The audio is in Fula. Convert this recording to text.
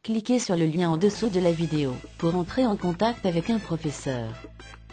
Cliquez sur le lien en dessous de la vidéo pour entrer en contact avec un professeur.